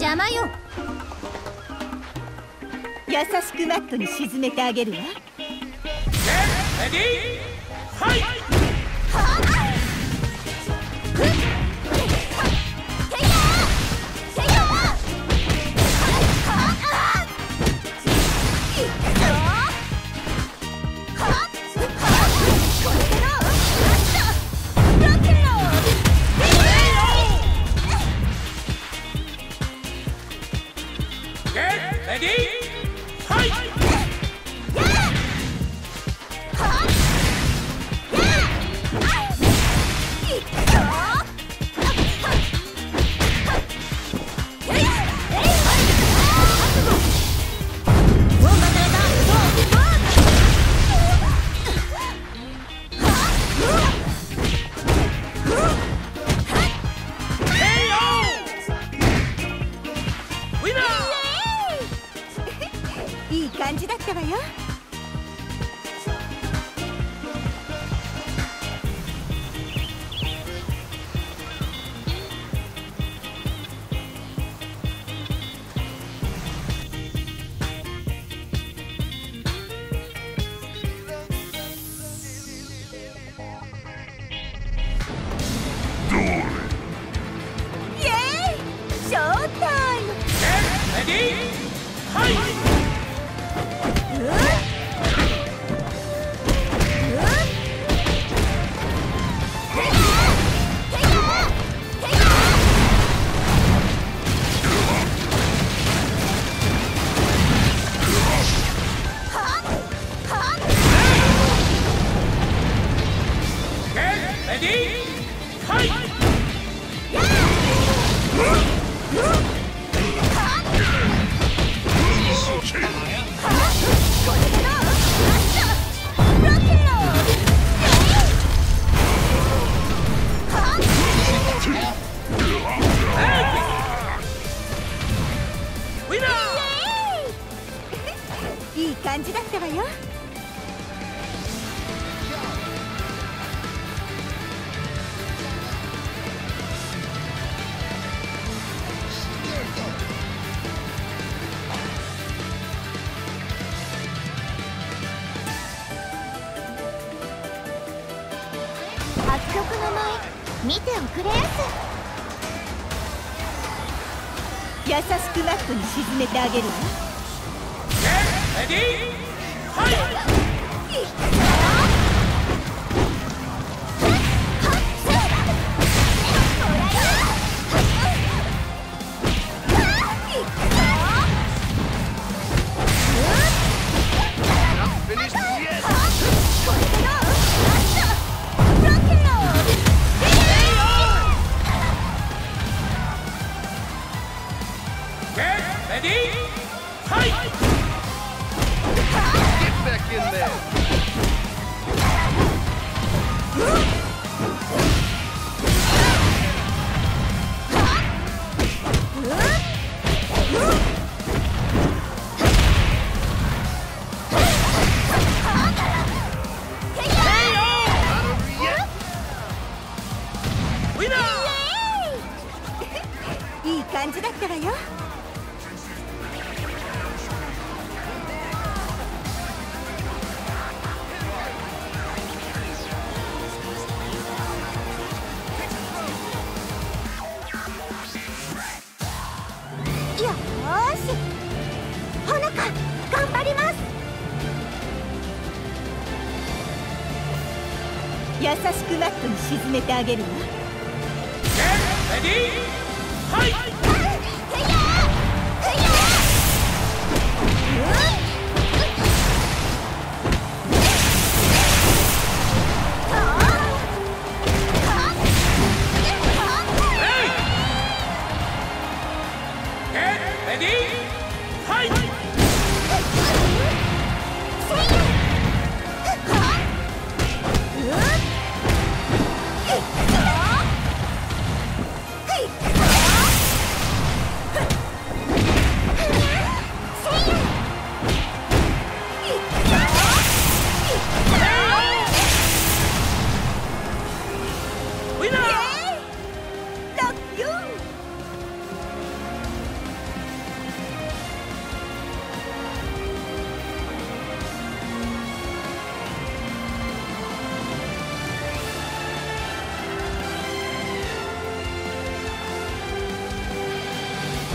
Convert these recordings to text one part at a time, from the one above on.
邪魔よ。 優しくマットに沈めてあげるわ。 レディーファイト。レディーファイト。 いい感じだったわよ。イエーイ、ショータイム。 レディーファイト。レディーファイト。 いい感じだったわよ。 迫力の舞見ておくれやす。 優しくマットに沈めてあげるわ。 レディーファイト。レディーファイト。 Get back in there. Winner! いい感じだったわよ。よーし、ほのか頑張ります。優しくマットに沈めてあげるわ。 レディーファイト。レディーファイト。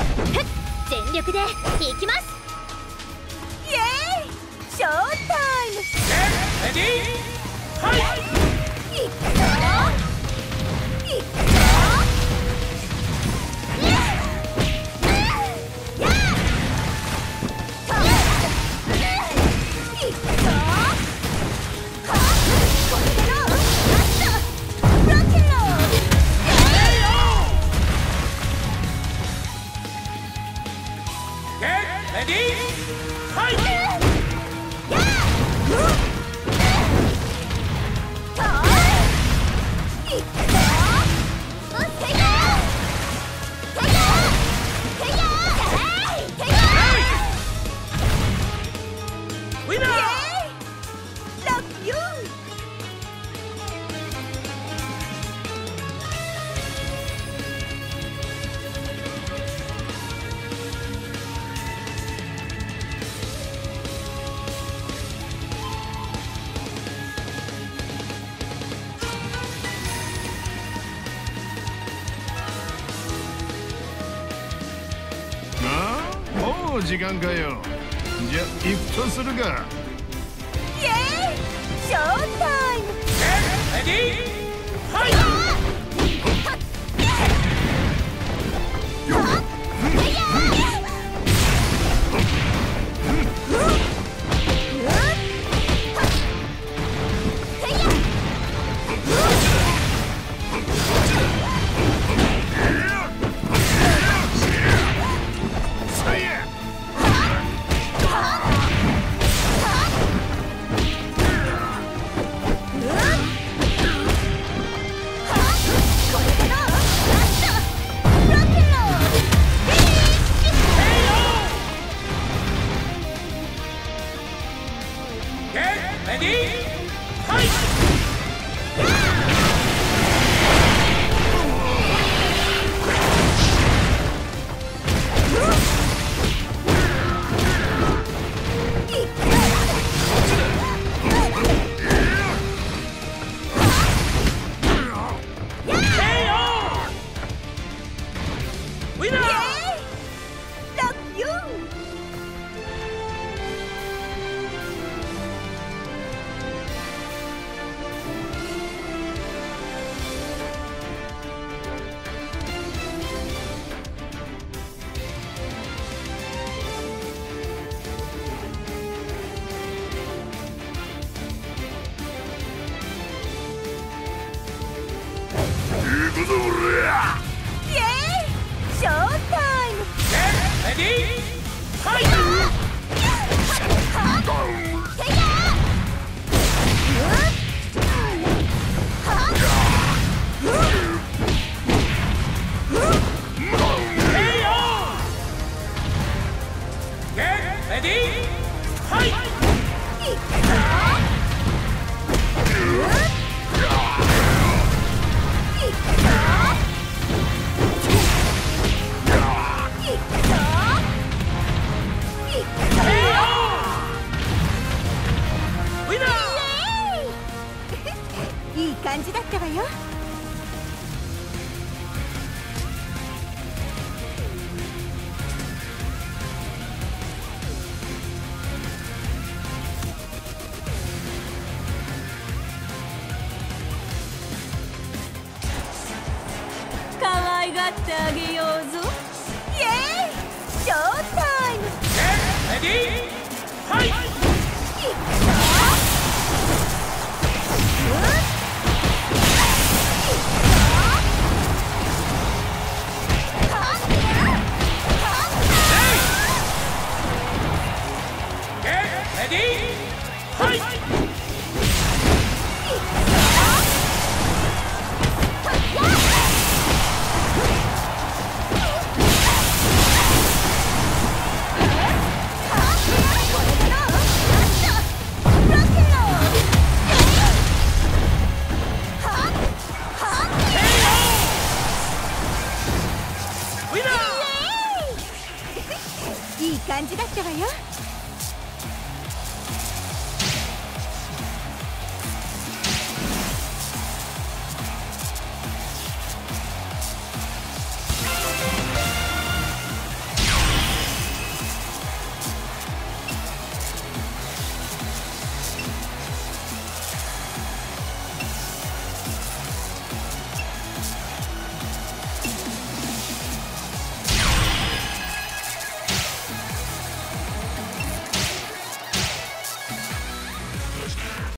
全力でいきます。 イエーイ、ショータイム。 レディーファイト。 いくぞいくぞ。 レディーファイト。ウィナー。 もう時間かよ。じゃあ行くとするか。 イエーイ、ショータイム。 レディーファイト。レディーファイト。ウィナー。 行くぞ俺。 イエーイ、ショータイム。 レディーファイト。レディーファイト。 いい感じだったわよ。可愛がってあげようぞ。イエーイ、ショータイム。 レディーファイト。レディーファイト。 いい感じだったわよ。